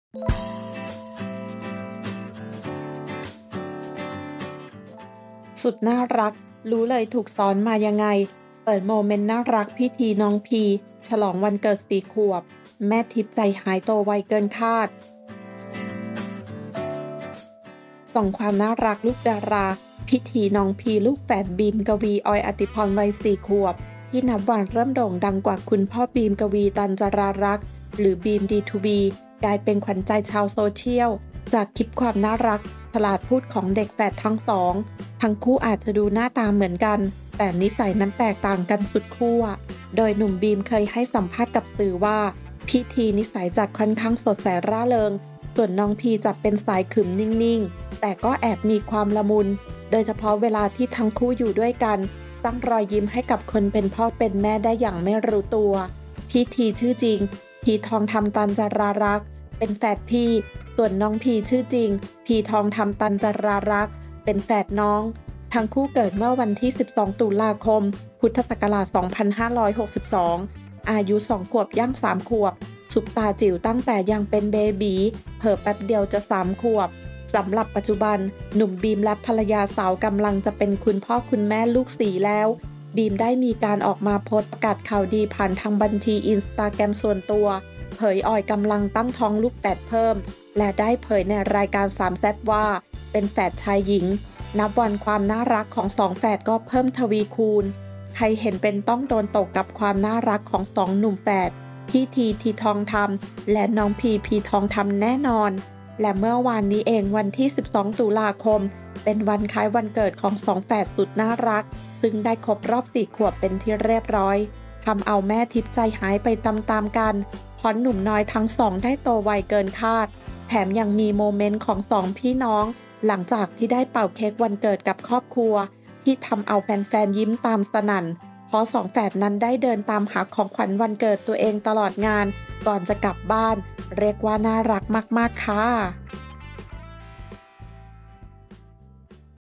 สุดน่ารักรู้เลยถูกสอนมายังไงเปิดโมเมนต์น่ารักพิธีน้องพีฉลองวันเกิด4 ขวบแม่ทิพย์ใจหายโตไวเกินคาดส่องความน่ารักลูกดาราพิธีน้องพีลูกแฝดบีมกวีออยอติพรวัย4 ขวบที่นับวันเริ่มโด่งดังกว่าคุณพ่อบีมกวีตันจรารักษ์หรือบีมD2Bกลายเป็นขวัญใจชาวโซเชียลจากคลิปความน่ารักฉลาดพูดของเด็กแฝดทั้งสองทั้งคู่อาจจะดูหน้าตาเหมือนกันแต่นิสัยนั้นแตกต่างกันสุดขั้วโดยหนุ่มบีมเคยให้สัมภาษณ์กับสื่อว่าพิธีนิสัยจากค่อนข้างสดใสร่าเริงส่วนน้องพีจะเป็นสายขึมนิ่งๆแต่ก็แอบมีความละมุนโดยเฉพาะเวลาที่ทั้งคู่อยู่ด้วยกันสร้างรอยยิ้มให้กับคนเป็นพ่อเป็นแม่ได้อย่างไม่รู้ตัวพิธีชื่อจริงพีทองธรรมตันจรารักษ์เป็นแฝดพี่ส่วนน้องพีชื่อจริงพีทองธรรมตันจรารักษ์เป็นแฝดน้องทั้งคู่เกิดเมื่อวันที่12 ตุลาคมพุทธศักราช2562อายุ2 ขวบย่าง3 ขวบสุปตาจิ๋วตั้งแต่ยังเป็นเบบีเผลอแป๊บเดียวจะ3 ขวบสำหรับปัจจุบันหนุ่มบีมและภรรยาสาวกำลังจะเป็นคุณพ่อคุณแม่ลูก4แล้วบีมได้มีการออกมาโพสต์ประกาศข่าวดีผ่านทางบัญชีอินสตาแกรมส่วนตัวเผยออยกำลังตั้งท้องลูกแฝดเพิ่มและได้เผยในรายการ3แซ่บว่าเป็นแฝดชายหญิงนับวันความน่ารักของ2 แฝดก็เพิ่มทวีคูณใครเห็นเป็นต้องโดนตกกับความน่ารักของ2 หนุ่มแฝดพี่ทีทองธรรมและน้องพีทองธรรมแน่นอนและเมื่อวานนี้เองวันที่12 ตุลาคมเป็นวันคล้ายวันเกิดของ2 แฝดสุดน่ารักซึ่งได้ครบรอบ4 ขวบเป็นที่เรียบร้อยทำเอาแม่ทิพย์ใจหายไปตามๆกันเพราะหนุ่มน้อยทั้งสองได้โตไวเกินคาดแถมยังมีโมเมนต์ของ2 พี่น้องหลังจากที่ได้เป่าเค้กวันเกิดกับครอบครัวที่ทำเอาแฟนๆยิ้มตามสนั่นเพราะ2 แฝดนั้นได้เดินตามหาของขวัญวันเกิดตัวเองตลอดงานก่อนจะกลับบ้านเรียกว่าน่ารักมากๆค่ะ